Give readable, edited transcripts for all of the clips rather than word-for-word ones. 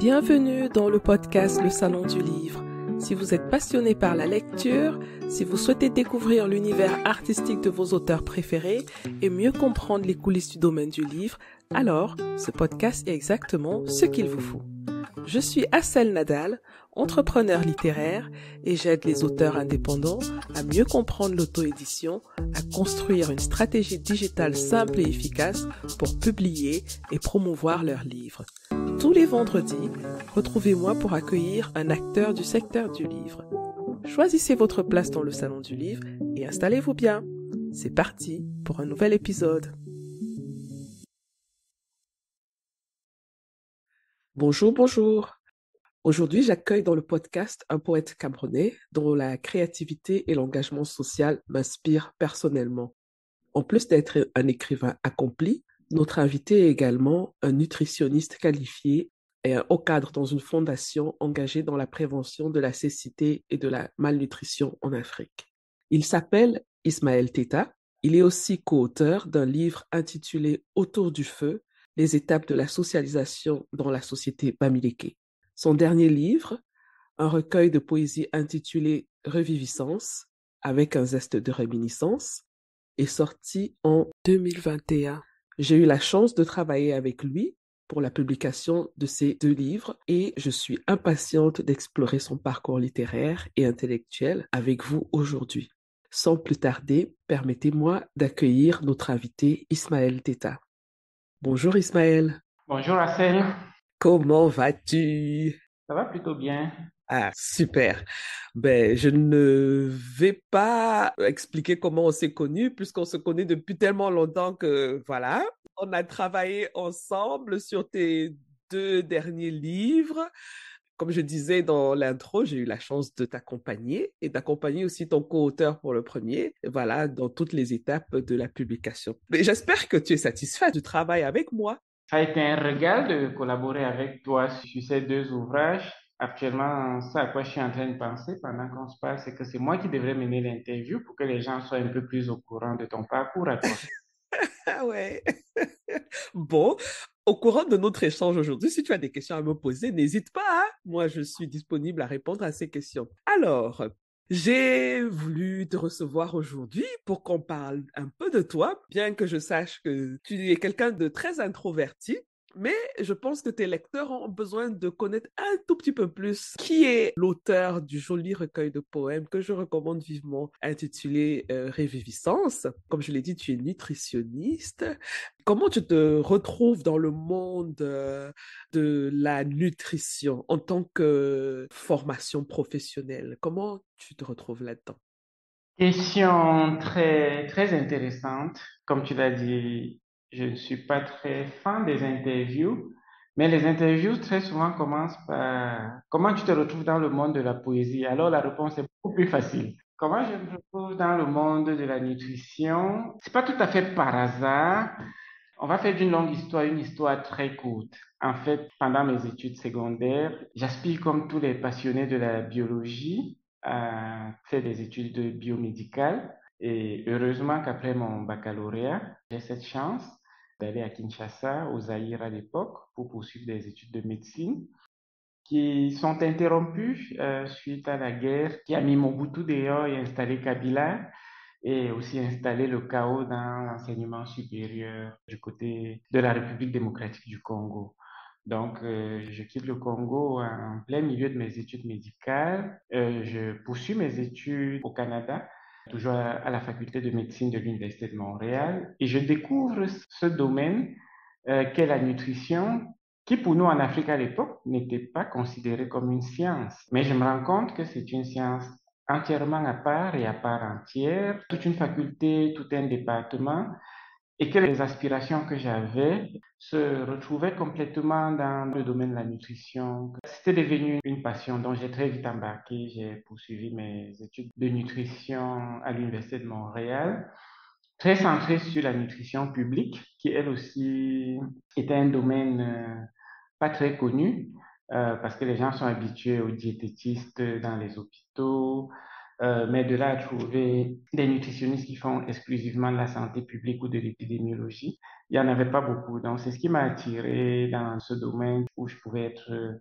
Bienvenue dans le podcast Le Salon du Livre. Si vous êtes passionné par la lecture, si vous souhaitez découvrir l'univers artistique de vos auteurs préférés et mieux comprendre les coulisses du domaine du livre, alors ce podcast est exactement ce qu'il vous faut. Je suis Assel Nadal, entrepreneur littéraire, et j'aide les auteurs indépendants à mieux comprendre l'auto-édition, à construire une stratégie digitale simple et efficace pour publier et promouvoir leurs livres. Tous les vendredis, retrouvez-moi pour accueillir un acteur du secteur du livre. Choisissez votre place dans le salon du livre et installez-vous bien. C'est parti pour un nouvel épisode. Bonjour. Aujourd'hui, j'accueille dans le podcast un poète camerounais dont la créativité et l'engagement social m'inspirent personnellement. En plus d'être un écrivain accompli, notre invité est également un nutritionniste qualifié et un haut cadre dans une fondation engagée dans la prévention de la cécité et de la malnutrition en Afrique. Il s'appelle Ismaël Teta. Il est aussi co-auteur d'un livre intitulé Autour du feu, les étapes de la socialisation dans la société bamileke. Son dernier livre, un recueil de poésie intitulé Reviviscence, avec un zeste de réminiscence, est sorti en 2021. J'ai eu la chance de travailler avec lui pour la publication de ces 2 livres et je suis impatiente d'explorer son parcours littéraire et intellectuel avec vous aujourd'hui. Sans plus tarder, permettez-moi d'accueillir notre invité Ismaël Teta. Bonjour Ismaël. Bonjour Assel, Comment vas-tu? ça va plutôt bien. Ah, super. Je ne vais pas expliquer comment on s'est connus, puisqu'on se connaît depuis tellement longtemps que, voilà, on a travaillé ensemble sur tes 2 derniers livres. Comme je disais dans l'intro, j'ai eu la chance de t'accompagner et d'accompagner aussi ton co-auteur pour le premier, voilà, dans toutes les étapes de la publication. Mais j'espère que tu es satisfait du travail avec moi. Ça a été un régal de collaborer avec toi sur ces 2 ouvrages. Actuellement, ce à quoi je suis en train de penser pendant qu'on se parle, c'est que c'est moi qui devrais mener l'interview pour que les gens soient un peu plus au courant de ton parcours à toi. Ah ouais. Bon, au courant de notre échange aujourd'hui, si tu as des questions à me poser, n'hésite pas, hein. Moi, je suis disponible à répondre à ces questions. Alors, j'ai voulu te recevoir aujourd'hui pour qu'on parle un peu de toi, bien que je sache que tu es quelqu'un de très introverti. Mais je pense que tes lecteurs ont besoin de connaître un tout petit peu plus qui est l'auteur du joli recueil de poèmes que je recommande vivement, intitulé Réviviscence. Comme je l'ai dit, tu es nutritionniste. Comment tu te retrouves dans le monde de la nutrition en tant que formation professionnelle? Comment tu te retrouves là-dedans? Question très, très intéressante. Comme tu l'as dit, je ne suis pas très fan des interviews, mais les interviews très souvent commencent par comment tu te retrouves dans le monde de la poésie. Alors la réponse est beaucoup plus facile. Comment je me retrouve dans le monde de la nutrition? C'est pas tout à fait par hasard. On va faire d'une longue histoire une histoire très courte. En fait, pendant mes études secondaires, j'aspire comme tous les passionnés de la biologie à faire des études de biomédicales. Et heureusement qu'après mon baccalauréat, j'ai cette chance d'aller à Kinshasa, au Zaïre à l'époque, pour poursuivre des études de médecine qui sont interrompues suite à la guerre qui a mis Mobutu dehors et installé Kabila et aussi installé le chaos dans l'enseignement supérieur du côté de la République démocratique du Congo. Donc, je quitte le Congo en plein milieu de mes études médicales. Je poursuis mes études au Canada, toujours à la faculté de médecine de l'Université de Montréal, et je découvre ce domaine qu'est la nutrition, qui pour nous en Afrique à l'époque n'était pas considérée comme une science. Mais je me rends compte que c'est une science entièrement à part et à part entière, toute une faculté, tout un département, et que les aspirations que j'avais se retrouvaient complètement dans le domaine de la nutrition. C'était devenu une passion dont j'ai très vite embarqué. J'ai poursuivi mes études de nutrition à l'Université de Montréal, très centrée sur la nutrition publique, qui elle aussi était un domaine pas très connu, parce que les gens sont habitués aux diététistes dans les hôpitaux, mais de là à trouver des nutritionnistes qui font exclusivement de la santé publique ou de l'épidémiologie, il n'y en avait pas beaucoup. Donc, c'est ce qui m'a attiré dans ce domaine où je pouvais être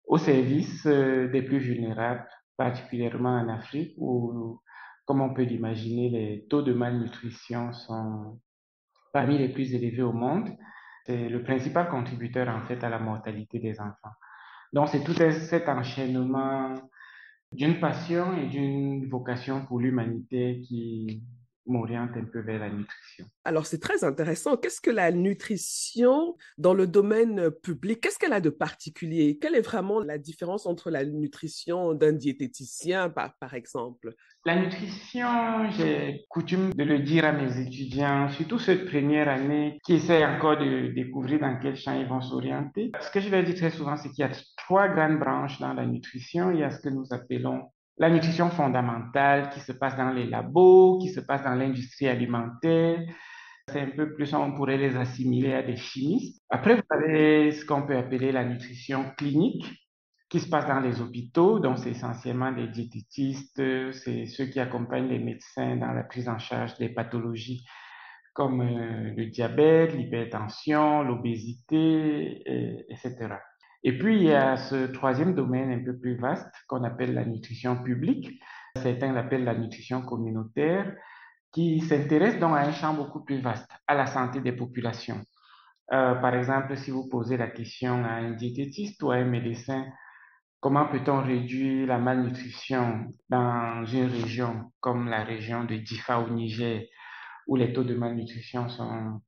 au service des plus vulnérables, particulièrement en Afrique où, comme on peut l'imaginer, les taux de malnutrition sont parmi les plus élevés au monde. C'est le principal contributeur en fait à la mortalité des enfants. Donc c'est cet enchaînement d'une passion et d'une vocation pour l'humanité qui m'oriente un peu vers la nutrition. Alors, c'est très intéressant. Qu'est-ce que la nutrition dans le domaine public, qu'est-ce qu'elle a de particulier? Quelle est vraiment la différence entre la nutrition d'un diététicien, par exemple? La nutrition, j'ai coutume de le dire à mes étudiants, surtout cette première année qui essaient encore de découvrir dans quel champ ils vont s'orienter. Ce que je leur dis très souvent, c'est qu'il y a trois grandes branches dans la nutrition. Il y a ce que nous appelons la nutrition fondamentale qui se passe dans les labos, qui se passe dans l'industrie alimentaire. C'est un peu plus, on pourrait les assimiler à des chimistes. Après, vous avez ce qu'on peut appeler la nutrition clinique qui se passe dans les hôpitaux. Donc, c'est essentiellement les diététistes, c'est ceux qui accompagnent les médecins dans la prise en charge des pathologies comme le diabète, l'hypertension, l'obésité, etc. Et puis, il y a ce troisième domaine un peu plus vaste qu'on appelle la nutrition publique. Certains l'appellent la nutrition communautaire, qui s'intéresse donc à un champ beaucoup plus vaste, à la santé des populations. Par exemple, si vous posez la question à un diététiste ou à un médecin, comment peut-on réduire la malnutrition dans une région comme la région de Difa au Niger, où les taux de malnutrition sont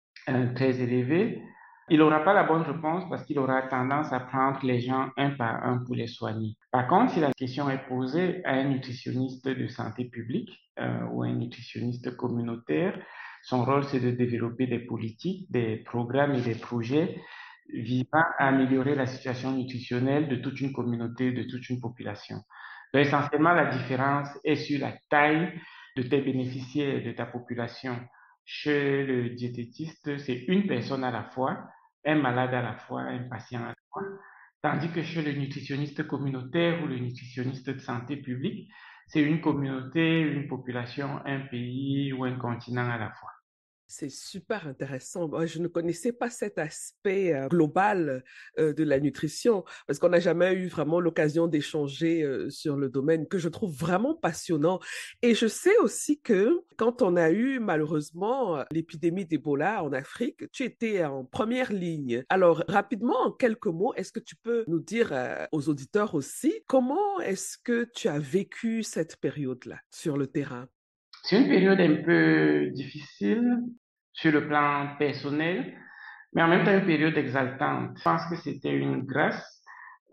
très élevés? Il n'aura pas la bonne réponse parce qu'il aura tendance à prendre les gens un par un pour les soigner. Par contre, si la question est posée à un nutritionniste de santé publique ou un nutritionniste communautaire, son rôle, c'est de développer des politiques, des programmes et des projets visant à améliorer la situation nutritionnelle de toute une communauté, de toute une population. Donc, essentiellement, la différence est sur la taille de tes bénéficiaires, et de ta population. Chez le diététiste, c'est une personne à la fois, un malade à la fois, un patient à la fois. Tandis que chez le nutritionniste communautaire ou le nutritionniste de santé publique, c'est une communauté, une population, un pays ou un continent à la fois. C'est super intéressant. Moi, je ne connaissais pas cet aspect global de la nutrition parce qu'on n'a jamais eu vraiment l'occasion d'échanger sur le domaine que je trouve vraiment passionnant. Et je sais aussi que quand on a eu malheureusement l'épidémie d'Ebola en Afrique, tu étais en première ligne. Alors, rapidement, en quelques mots, est-ce que tu peux nous dire aux auditeurs aussi comment est-ce que tu as vécu cette période-là sur le terrain? C'est une période un peu difficile sur le plan personnel, mais en même temps une période exaltante. Je pense que c'était une grâce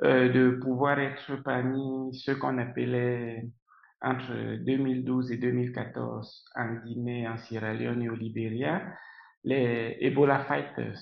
de pouvoir être parmi ceux qu'on appelait entre 2012 et 2014 en Guinée, en Sierra Leone et au Libéria, les Ebola Fighters.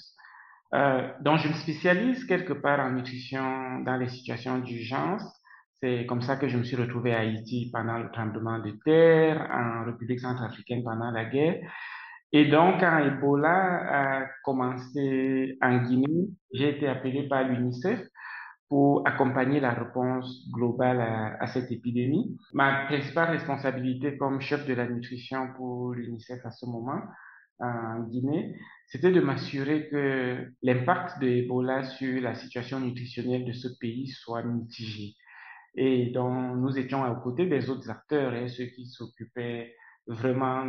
Donc je me spécialise quelque part en nutrition dans les situations d'urgence. C'est comme ça que je me suis retrouvé à Haïti pendant le tremblement de terre, en République centrafricaine pendant la guerre. Et donc, quand Ebola a commencé en Guinée, j'ai été appelé par l'UNICEF pour accompagner la réponse globale à cette épidémie. Ma principale responsabilité comme chef de la nutrition pour l'UNICEF à ce moment en Guinée, c'était de m'assurer que l'impact de Ebola sur la situation nutritionnelle de ce pays soit mitigé. Et donc, nous étions aux côtés des autres acteurs, et ceux qui s'occupaient vraiment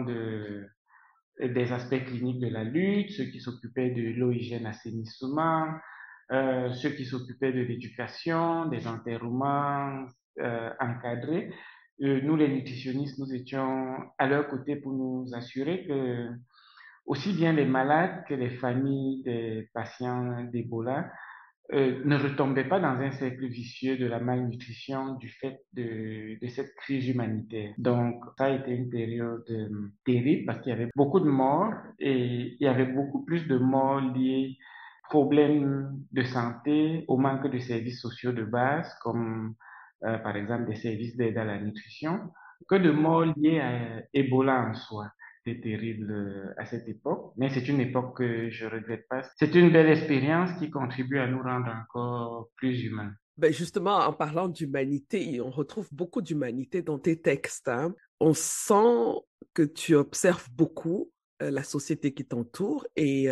des aspects cliniques de la lutte, ceux qui s'occupaient de l'eau, hygiène, assainissement, ceux qui s'occupaient de l'éducation, des enterrements encadrés. Nous, les nutritionnistes, nous étions à leur côté pour nous assurer que aussi bien les malades que les familles des patients d'Ebola ne retombaient pas dans un cercle vicieux de la malnutrition du fait de cette crise humanitaire. Donc, ça a été une période terrible parce qu'il y avait beaucoup de morts et il y avait beaucoup plus de morts liés aux problèmes de santé, au manque de services sociaux de base, comme par exemple des services d'aide à la nutrition, que de morts liés à Ebola en soi. C'était terrible à cette époque, mais c'est une époque que je regrette pas. C'est une belle expérience qui contribue à nous rendre encore plus humains. Ben justement, en parlant d'humanité, on retrouve beaucoup d'humanité dans tes textes, hein. On sent que tu observes beaucoup, la société qui t'entoure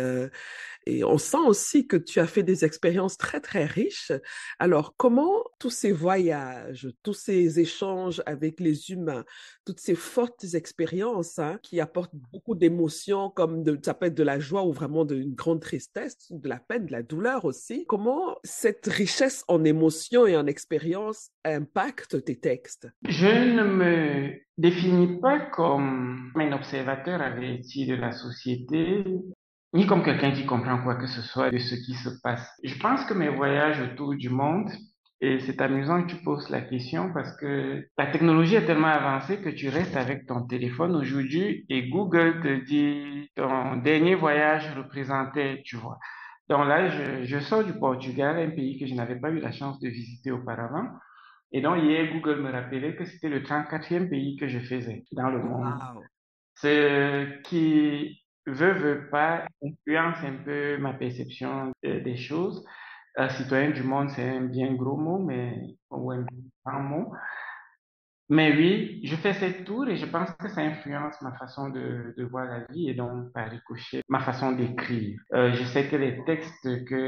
et on sent aussi que tu as fait des expériences très, très riches. Alors, comment tous ces voyages, tous ces échanges avec les humains, toutes ces fortes expériences hein, qui apportent beaucoup d'émotions, comme ça peut être de la joie ou vraiment d'une grande tristesse, de la peine, de la douleur aussi, comment cette richesse en émotions et en expériences impacte tes textes? Je ne me définis pas comme un observateur averti de la société, ni comme quelqu'un qui comprend quoi que ce soit de ce qui se passe. Je pense que mes voyages autour du monde, et c'est amusant que tu poses la question parce que la technologie est tellement avancée que tu restes avec ton téléphone aujourd'hui et Google te dit ton dernier voyage représentait, tu vois. Donc là, je sors du Portugal, un pays que je n'avais pas eu la chance de visiter auparavant. Et donc, hier, Google me rappelait que c'était le 34e pays que je faisais dans le monde. Wow. Ce qui veut pas, influence un peu ma perception des choses. Citoyen du monde, c'est un bien gros mot, mais, ou un grand mot. Mais oui, je fais cette tour et je pense que ça influence ma façon de voir la vie et donc, par ricochet, ma façon d'écrire. Je sais que les textes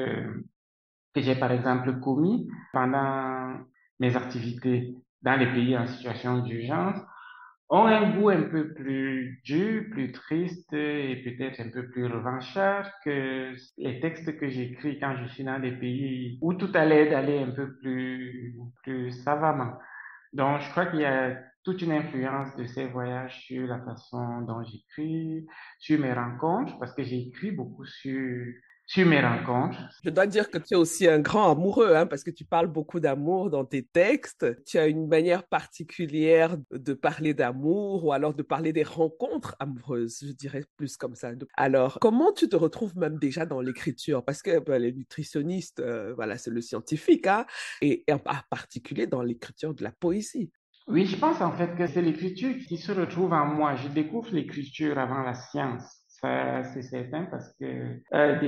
que j'ai par exemple commis pendant mes activités dans les pays en situation d'urgence ont un goût un peu plus dur, plus triste et peut-être un peu plus revanchard que les textes que j'écris quand je suis dans des pays où tout a l'air d'aller un peu plus savamment. Donc, je crois qu'il y a toute une influence de ces voyages sur la façon dont j'écris, sur mes rencontres, parce que j'écris beaucoup sur mes rencontres. Je dois dire que tu es aussi un grand amoureux, hein, parce que tu parles beaucoup d'amour dans tes textes. Tu as une manière particulière de parler d'amour ou alors de parler des rencontres amoureuses, je dirais plus comme ça. Alors, comment tu te retrouves même déjà dans l'écriture? Parce que ben, les nutritionnistes, voilà, c'est le scientifique, hein, et en particulier dans l'écriture de la poésie. Oui, je pense en fait que c'est l'écriture qui se retrouve en moi. Je découvre l'écriture avant la science. Ça, c'est certain parce que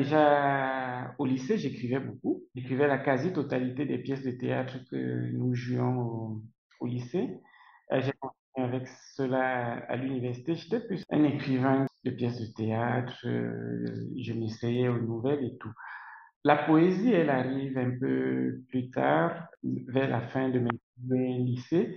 déjà au lycée, j'écrivais beaucoup. J'écrivais la quasi-totalité des pièces de théâtre que nous jouions au lycée. J'ai continué avec cela à l'université. J'étais plus un écrivain de pièces de théâtre. Je m'essayais aux nouvelles et tout. La poésie, elle arrive un peu plus tard, vers la fin de mes lycées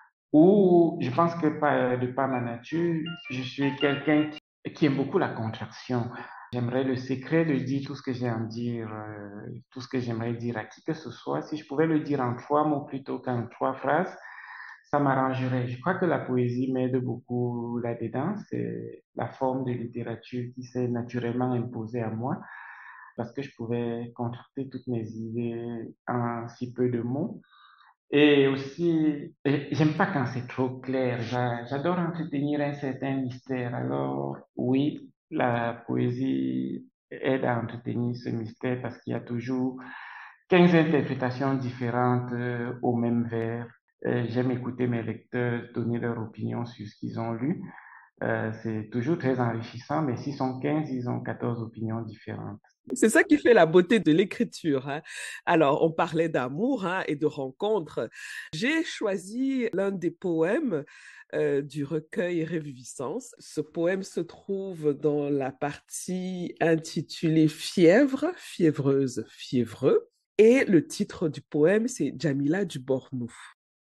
où je pense que de par ma nature, je suis quelqu'un qui aime beaucoup la contraction. J'aimerais le secret de dire tout ce que j'ai à dire, tout ce que j'aimerais dire à qui que ce soit. Si je pouvais le dire en 3 mots plutôt qu'en 3 phrases, ça m'arrangerait. Je crois que la poésie m'aide beaucoup là-dedans. C'est la forme de littérature qui s'est naturellement imposée à moi parce que je pouvais contracter toutes mes idées en si peu de mots. Et aussi, j'aime pas quand c'est trop clair. J'adore entretenir un certain mystère. Alors, oui, la poésie aide à entretenir ce mystère parce qu'il y a toujours 15 interprétations différentes au même vers. J'aime écouter mes lecteurs donner leur opinion sur ce qu'ils ont lu. C'est toujours très enrichissant, mais s'ils sont 15, ils ont 14 opinions différentes. C'est ça qui fait la beauté de l'écriture, hein. Alors, on parlait d'amour hein, et de rencontres. J'ai choisi l'un des poèmes du recueil Réviviscence. Ce poème se trouve dans la partie intitulée Fièvre, fiévreuse, fiévreux. Et le titre du poème, c'est Djamila du Bornou.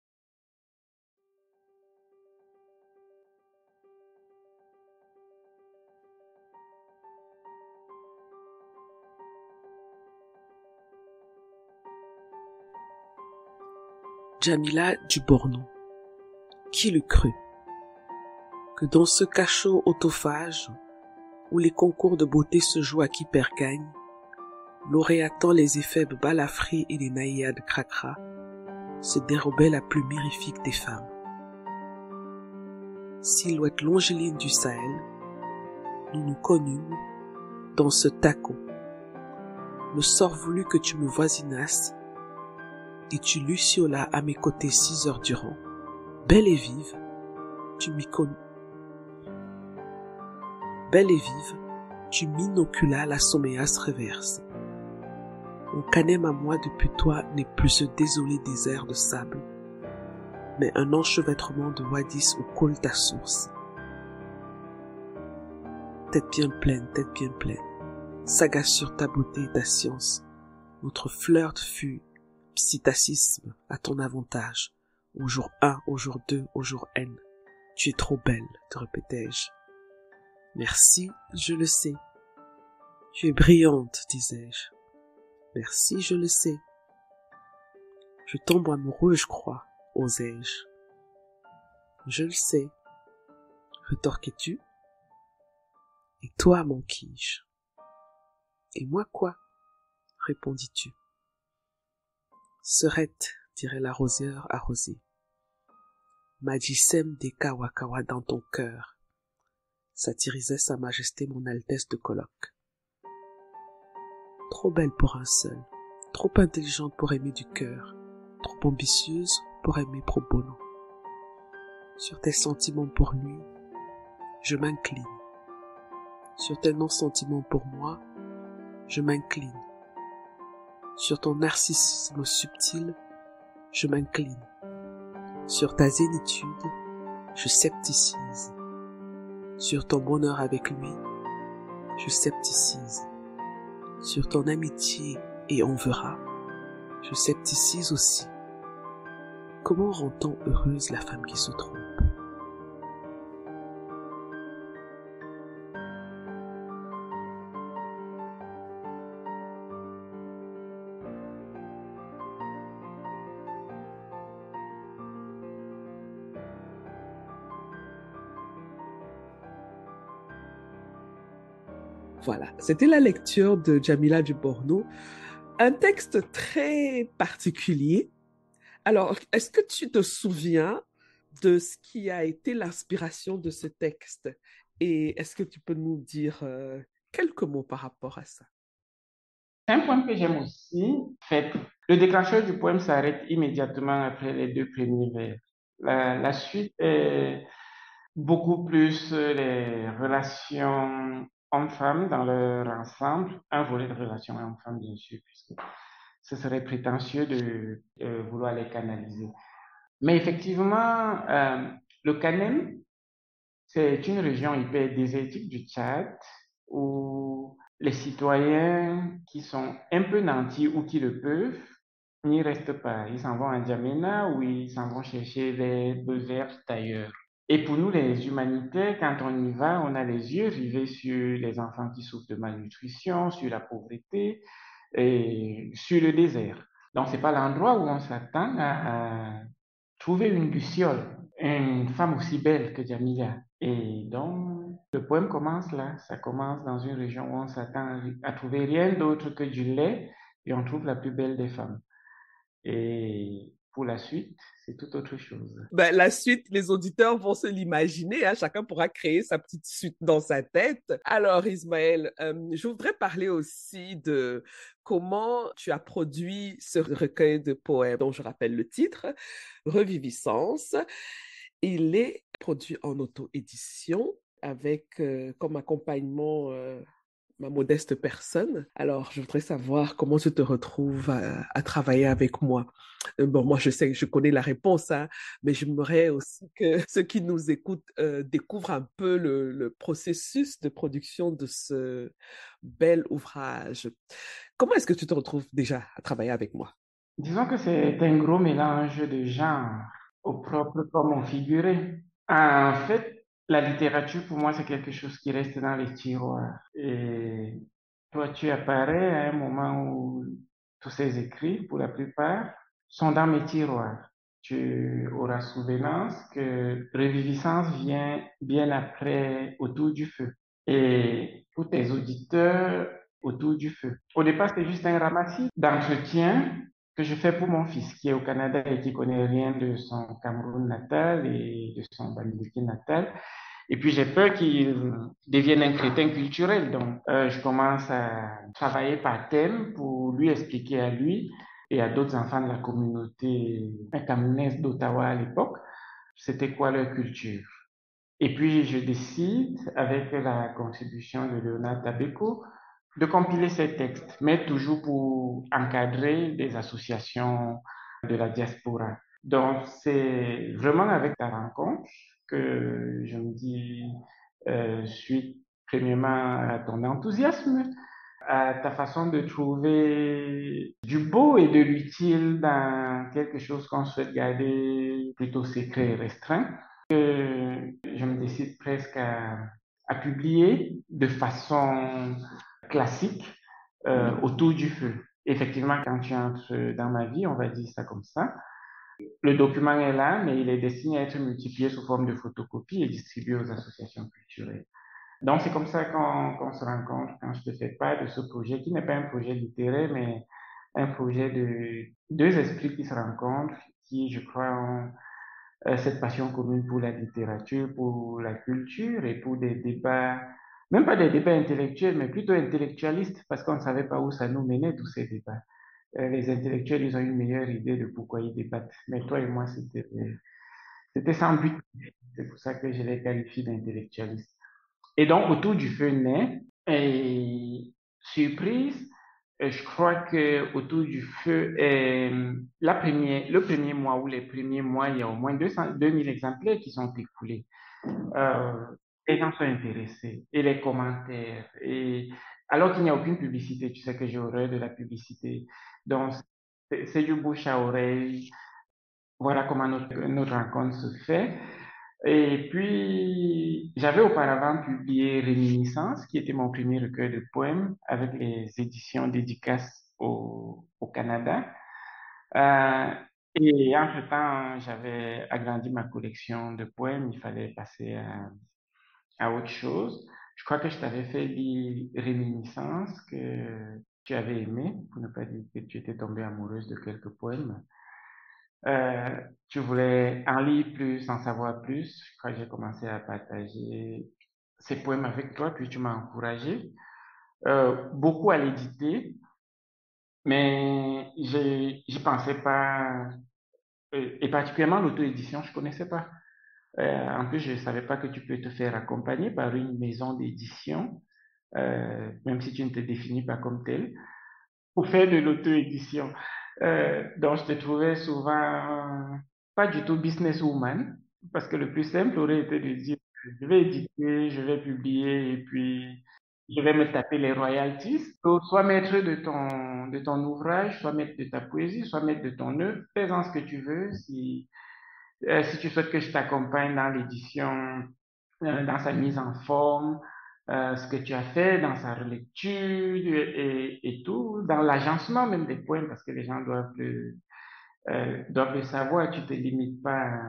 Djamila du Bornou. Qui le crut que dans ce cachot autophage où les concours de beauté se jouent à qui perd gagne, lauréatant les éphèbes balafrés et les naïades cracra, se dérobait la plus mirifique des femmes. Silhouette longiligne du Sahel, nous nous connûmes dans ce taco. Le sort voulut que tu me voisinasses et tu luciolas à mes côtés 6 heures durant. Belle et vive, tu m'y connus. Belle et vive, tu m'inoculas la sommeasse reverse. Mon canem à moi depuis toi n'est plus ce désolé désert de sable, mais un enchevêtrement de wadis où coule ta source. tête bien pleine. Sagace sur ta beauté et ta science. Notre flirt fut psittacisme à ton avantage. Au jour 1, au jour 2, au jour N. Tu es trop belle, te répétai-je. Merci, je le sais. Tu es brillante, disais-je. Merci, je le sais. Je tombe amoureux, je crois, osais-je. Je le sais, retorquais-tu. Et toi, manquis-je. Et moi quoi, répondis-tu. Serette, dirait l'arroseur arrosé. Magissem des kawakawa dans ton cœur, satirisait sa majesté mon altesse de colloque. Trop belle pour un seul, trop intelligente pour aimer du cœur, trop ambitieuse pour aimer pro bono. Sur tes sentiments pour lui, je m'incline. Sur tes non-sentiments pour moi, je m'incline. Sur ton narcissisme subtil, je m'incline. Sur ta zénitude, je scepticise. Sur ton bonheur avec lui, je scepticise. Sur ton amitié et on verra, je scepticise aussi. Comment rend-on heureuse la femme qui se trompe? Voilà, c'était la lecture de Jamila Duborno, un texte très particulier. Alors, est-ce que tu te souviens de ce qui a été l'inspiration de ce texte? Et est-ce que tu peux nous dire quelques mots par rapport à ça? C'est un poème que j'aime aussi. En fait, le déclencheur du poème s'arrête immédiatement après les deux premiers vers. La suite est beaucoup plus les relations hommes-femmes dans leur ensemble, un volet de relations hommes-femmes bien sûr, puisque ce serait prétentieux de vouloir les canaliser. Mais effectivement, le Kanem, c'est une région hyper désertique du Tchad où les citoyens qui sont un peu nantis ou qui le peuvent n'y restent pas. Ils s'en vont à N'Djamena ou ils s'en vont chercher des beaux ailleurs. Et pour nous, les humanitaires, quand on y va, on a les yeux rivés sur les enfants qui souffrent de malnutrition, sur la pauvreté et sur le désert. Donc, c'est pas l'endroit où on s'attend à trouver une luciole, une femme aussi belle que Jamila. Et donc, le poème commence là. Ça commence dans une région où on s'attend à trouver rien d'autre que du lait et on trouve la plus belle des femmes. Et pour la suite, c'est tout autre chose. Ben, la suite, les auditeurs vont se l'imaginer, hein, chacun pourra créer sa petite suite dans sa tête. Alors, Ismaël, je voudrais parler aussi de comment tu as produit ce recueil de poèmes dont je rappelle le titre, Reviviscence. Il est produit en auto-édition avec comme accompagnement ma modeste personne. Alors, je voudrais savoir comment tu te retrouves à travailler avec moi. Bon, moi, je sais, je connais la réponse, hein, mais j'aimerais aussi que ceux qui nous écoutent découvrent un peu le processus de production de ce bel ouvrage. Comment est-ce que tu te retrouves déjà à travailler avec moi? Disons que c'est un gros mélange de genres, au propre comme au figuré. En fait, la littérature, pour moi, c'est quelque chose qui reste dans les tiroirs. Et toi, tu apparais à un moment où tous ces écrits, pour la plupart, sont dans mes tiroirs. Tu auras souvenance que Reviviscence vient bien après Autour du feu. Et pour tes auditeurs, Autour du feu. Au départ, c'était juste un ramassis d'entretiens que je fais pour mon fils qui est au Canada et qui connaît rien de son Cameroun natal et de son Bamileke natal. Et puis j'ai peur qu'il devienne un crétin culturel. Donc je commence à travailler par thème pour lui expliquer à lui et à d'autres enfants de la communauté camerounaise d'Ottawa à l'époque, c'était quoi leur culture. Et puis je décide, avec la contribution de Léonard Tabeko, de compiler ces textes, mais toujours pour encadrer des associations de la diaspora. Donc, c'est vraiment avec ta rencontre que je me dis, suite premièrement à ton enthousiasme, à ta façon de trouver du beau et de l'utile dans quelque chose qu'on souhaite garder plutôt secret et restreint. Je me décide presque à publier de façon classique autour du feu. Effectivement, quand tu entres dans ma vie, on va dire ça comme ça, le document est là, mais il est destiné à être multiplié sous forme de photocopie et distribué aux associations culturelles. Donc, c'est comme ça qu'on se rencontre quand je te fais part de ce projet qui n'est pas un projet littéraire, mais un projet de deux esprits qui se rencontrent, qui, je crois, ont cette passion commune pour la littérature, pour la culture et pour des débats, même pas des débats intellectuels, mais plutôt intellectualistes, parce qu'on ne savait pas où ça nous menait, tous ces débats. Les intellectuels, ils ont une meilleure idée de pourquoi ils débattent. Mais toi et moi, c'était sans but. C'est pour ça que je les qualifie d'intellectualistes. Et donc, autour du feu naît, et surprise, je crois que autour du feu, le premier mois ou les premiers mois, il y a au moins 2000 exemplaires qui sont écoulés. Euh, les gens sont intéressés et les commentaires. Et alors qu'il n'y a aucune publicité, tu sais que j'ai horreur de la publicité. Donc, c'est du bouche à oreille. Voilà comment notre rencontre se fait. Et puis, j'avais auparavant publié Réminiscence, qui était mon premier recueil de poèmes avec les éditions dédicaces au Canada. Euh, et entre-temps, j'avais agrandi ma collection de poèmes. Il fallait passer à autre chose. Je crois que je t'avais fait lire Réminiscence, que tu avais aimé, pour ne pas dire que tu étais tombée amoureuse de quelques poèmes. Euh, Tu voulais en lire plus, en savoir plus. Je crois que j'ai commencé à partager ces poèmes avec toi, puis tu m'as encouragé beaucoup à l'éditer, mais j'y pensais pas, et particulièrement l'auto-édition, je connaissais pas. En plus, je savais pas que tu peux te faire accompagner par une maison d'édition, même si tu ne te définis pas comme tel, pour faire de l'auto-édition. Donc, je te trouvais souvent pas du tout businesswoman, parce que le plus simple aurait été de dire, je vais éditer, je vais publier, et puis je vais me taper les royalties. Donc, soit maître de ton ouvrage, soit maître de ta poésie, soit maître de ton œuvre, fais-en ce que tu veux. Si tu souhaites que je t'accompagne dans l'édition, dans sa mise en forme, ce que tu as fait dans sa relecture et tout, dans l'agencement même des poèmes, parce que les gens doivent le savoir, tu te limites pas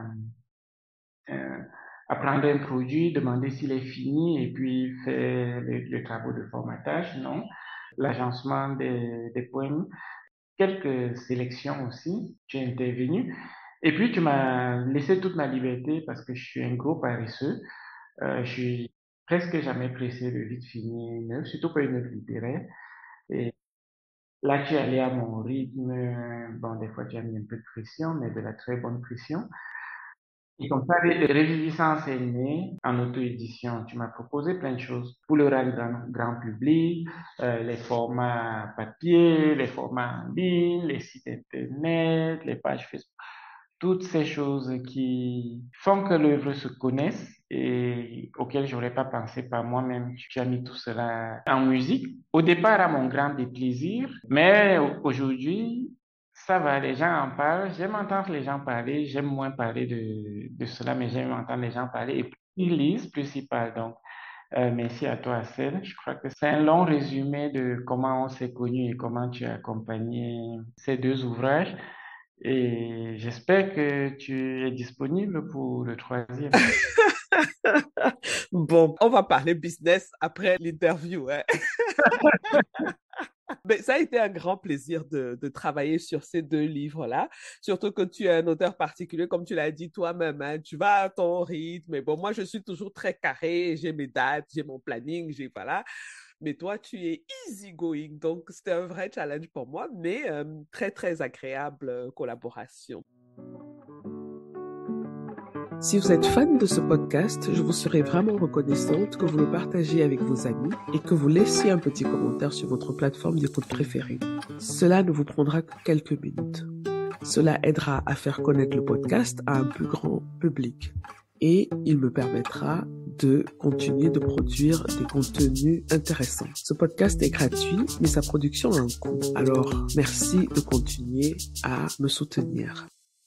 euh, à prendre un produit, demander s'il est fini et puis faire les travaux de formatage, non. L'agencement des poèmes, quelques sélections aussi, tu es intervenu. Et puis, tu m'as laissé toute ma liberté parce que je suis un gros paresseux. Je suis presque jamais pressé de vite finir une œuvre, surtout pas une œuvre littéraire. Et là, tu es allé à mon rythme. Bon, des fois, tu as mis un peu de pression, mais de la très bonne pression. Et comme ça, Réviviscence est né en auto-édition. Tu m'as proposé plein de choses pour le rendre grand public, les formats papier, les formats en ligne, les sites internet, les pages Facebook, toutes ces choses qui font que l'œuvre se connaisse et auxquelles j'aurais pas pensé par moi-même. Tu as mis tout cela en musique. Au départ, à mon grand déplaisir, mais aujourd'hui, ça va, les gens en parlent. J'aime entendre les gens parler. J'aime moins parler de cela, mais j'aime entendre les gens parler. Et plus ils lisent, plus ils parlent. Donc, merci à toi, Assel. Je crois que c'est un long résumé de comment on s'est connus et comment tu as accompagné ces deux ouvrages. Et j'espère que tu es disponible pour le troisième. Bon, on va parler business après l'interview, hein. Mais ça a été un grand plaisir de travailler sur ces deux livres-là, surtout que tu es un auteur particulier, comme tu l'as dit toi-même, hein, tu vas à ton rythme. Mais bon, moi, je suis toujours très carré, j'ai mes dates, j'ai mon planning, voilà. Mais toi, tu es easy going, donc c'était un vrai challenge pour moi, mais très, très agréable collaboration. Si vous êtes fan de ce podcast, je vous serais vraiment reconnaissante que vous le partagiez avec vos amis et que vous laissiez un petit commentaire sur votre plateforme d'écoute préférée. Cela ne vous prendra que quelques minutes. Cela aidera à faire connaître le podcast à un plus grand public. et il me permettra de continuer de produire des contenus intéressants. Ce podcast est gratuit, mais sa production a un coût. Alors, merci de continuer à me soutenir.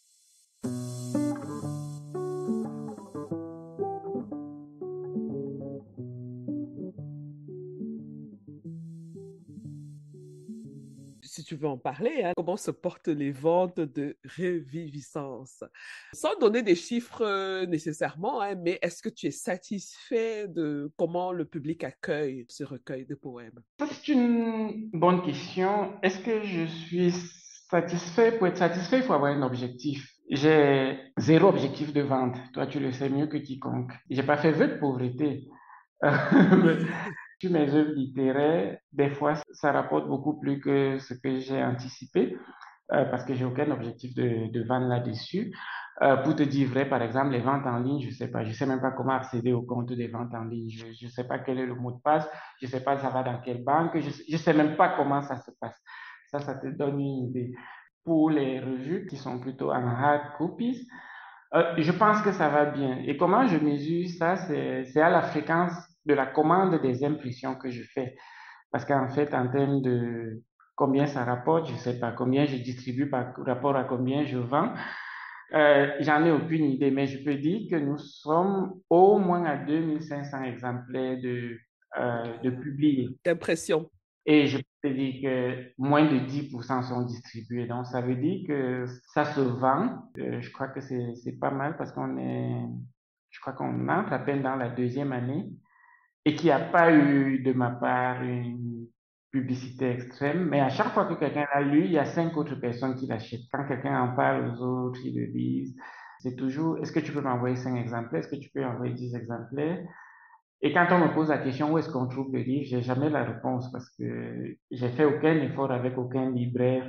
Si tu veux en parler, hein, comment se portent les ventes de Reviviscence? Sans donner des chiffres nécessairement, hein, mais est-ce que tu es satisfait de comment le public accueille ce recueil de poèmes? Ça, c'est une bonne question. Est-ce que je suis satisfait? Pour être satisfait, il faut avoir un objectif. J'ai zéro objectif de vente. Toi, tu le sais mieux que quiconque. J'ai pas fait vœu de pauvreté. Mais sur mes œuvres littéraires, des fois, ça rapporte beaucoup plus que ce que j'ai anticipé, parce que j'ai aucun objectif de vente là-dessus. Pour te dire vrai, par exemple, les ventes en ligne, je sais pas, je sais même pas comment accéder au compte des ventes en ligne. Je sais pas quel est le mot de passe, je sais pas ça va dans quelle banque, je sais même pas comment ça se passe. Ça te donne une idée. Pour les revues qui sont plutôt en hard copies, je pense que ça va bien. Et comment je mesure ça? C'est à la fréquence de la commande des impressions que je fais. Parce qu'en fait, en termes de combien ça rapporte, je sais pas, combien je distribue par rapport à combien je vends, j'en ai aucune idée, mais je peux dire que nous sommes au moins à 2500 exemplaires de publiés. D'impression. Et je peux te dire que moins de 10% sont distribués. Donc, ça veut dire que ça se vend. Je crois que c'est pas mal parce je crois qu'on entre à peine dans la deuxième année et qu'il n'y a pas eu de ma part une publicité extrême. Mais à chaque fois que quelqu'un l'a lu, il y a 5 autres personnes qui l'achètent. Quand quelqu'un en parle aux autres, ils le lisent. C'est toujours, est-ce que tu peux m'envoyer 5 exemplaires? Est-ce que tu peux envoyer 10 exemplaires? Et quand on me pose la question où est-ce qu'on trouve le livre, j'ai jamais la réponse parce que j'ai fait aucun effort avec aucun libraire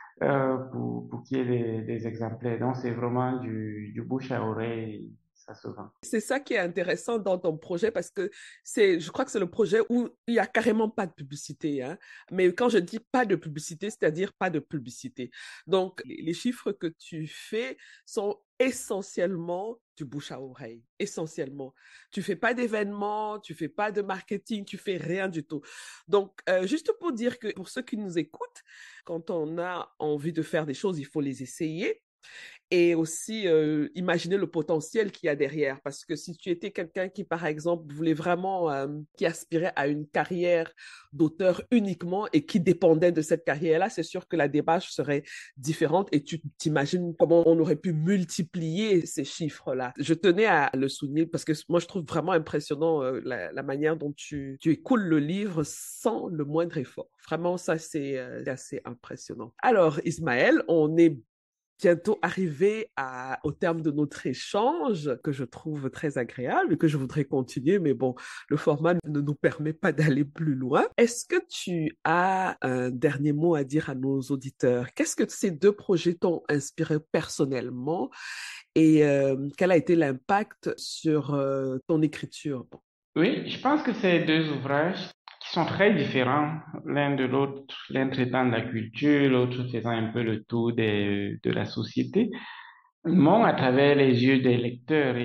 pour qu'il y ait des exemplaires. Donc c'est vraiment du bouche à oreille, ça se vend. C'est ça qui est intéressant dans ton projet parce que je crois que c'est le projet où il y a carrément pas de publicité, hein. Mais quand je dis pas de publicité, c'est-à-dire pas de publicité. Donc, les chiffres que tu fais sont essentiellement du bouche à oreille, essentiellement. Tu fais pas d'événements, tu fais pas de marketing, tu fais rien du tout. Donc, juste pour dire que pour ceux qui nous écoutent, quand on a envie de faire des choses, il faut les essayer et aussi imaginer le potentiel qu'il y a derrière. Parce que si tu étais quelqu'un qui, par exemple, voulait vraiment, qui aspirait à une carrière d'auteur uniquement et qui dépendait de cette carrière-là, c'est sûr que la démarche serait différente et tu t'imagines comment on aurait pu multiplier ces chiffres-là. Je tenais à le souligner parce que moi, je trouve vraiment impressionnant la manière dont tu écoules le livre sans le moindre effort. Vraiment, ça, c'est assez impressionnant. Alors, Ismaël, on est bientôt arrivé au terme de notre échange que je trouve très agréable et que je voudrais continuer, mais bon, le format ne nous permet pas d'aller plus loin. Est-ce que tu as un dernier mot à dire à nos auditeurs? Qu'est-ce que ces deux projets t'ont inspiré personnellement et quel a été l'impact sur ton écriture? Bon. Oui, je pense que c'est 2 ouvrages qui sont très différents l'un de l'autre, l'un traitant de la culture, l'autre faisant un peu le tour de la société, m'ont, à travers les yeux des lecteurs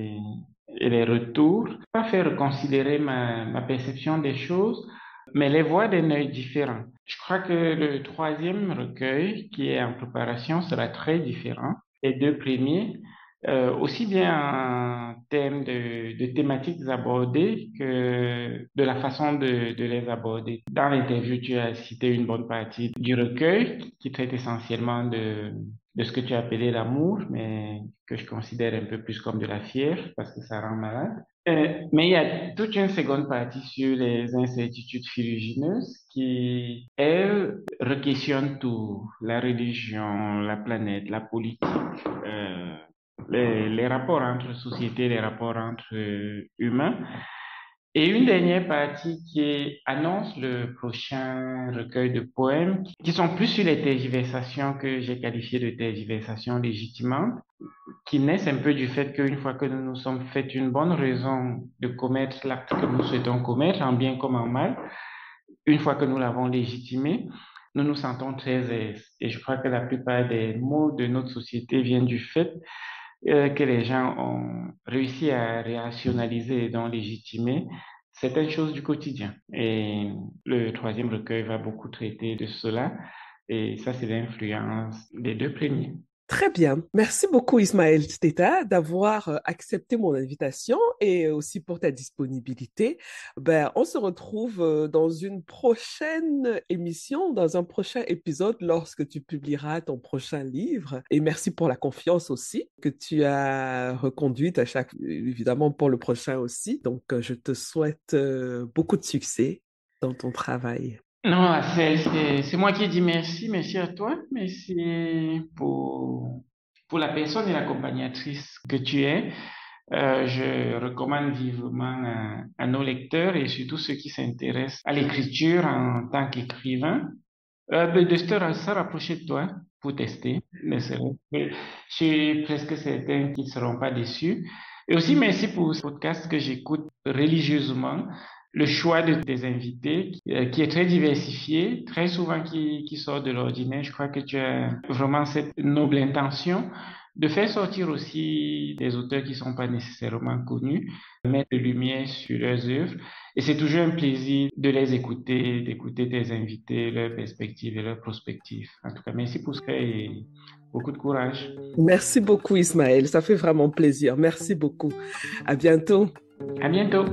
et les retours, pas fait reconsidérer ma perception des choses, mais les voir d'un œil différent. Je crois que le troisième recueil, qui est en préparation, sera très différent. Les 2 premiers, aussi bien en termes de thématiques abordées que de la façon de les aborder. Dans l'interview, tu as cité une bonne partie du recueil qui traite essentiellement de ce que tu as appelé l'amour, mais que je considère un peu plus comme de la fièvre parce que ça rend malade. Mais il y a toute une seconde partie sur les incertitudes fuligineuses qui, elle, requestionne tout, la religion, la planète, la politique, euh, les rapports entre sociétés, les rapports entre humains. Et une dernière partie annonce le prochain recueil de poèmes qui sont plus sur les tergiversations que j'ai qualifiées de tergiversations légitimantes, qui naissent un peu du fait qu'une fois que nous nous sommes fait une bonne raison de commettre l'acte que nous souhaitons commettre, en bien comme en mal, une fois que nous l'avons légitimé, nous nous sentons très aise. Et je crois que la plupart des maux de notre société viennent du fait que les gens ont réussi à rationaliser et donc légitimer certaines choses du quotidien. Et le troisième recueil va beaucoup traiter de cela. Et ça, c'est l'influence des deux premiers. Très bien. Merci beaucoup, Ismaël Teta, d'avoir accepté mon invitation et aussi pour ta disponibilité. Ben, on se retrouve dans une prochaine émission, dans un prochain épisode lorsque tu publieras ton prochain livre. Et merci pour la confiance aussi que tu as reconduite à chaque, évidemment pour le prochain aussi. Donc, je te souhaite beaucoup de succès dans ton travail. Non, c'est moi qui dis merci, merci à toi, merci pour la personne et l'accompagnatrice que tu es. Je recommande vivement à nos lecteurs et surtout ceux qui s'intéressent à l'écriture en tant qu'écrivain, de se rapprocher de toi pour tester. Je suis presque certain qu'ils ne seront pas déçus. Et aussi, merci pour ce podcast que j'écoute religieusement. Le choix de tes invités, qui est très diversifié, très souvent qui sort de l'ordinaire. Je crois que tu as vraiment cette noble intention de faire sortir aussi des auteurs qui ne sont pas nécessairement connus, mettre de lumière sur leurs œuvres. Et c'est toujours un plaisir de les écouter, d'écouter tes invités, leurs perspectives et leurs prospectives. En tout cas, merci pour ça et beaucoup de courage. Merci beaucoup, Ismaël. Ça fait vraiment plaisir. Merci beaucoup. À bientôt. À bientôt.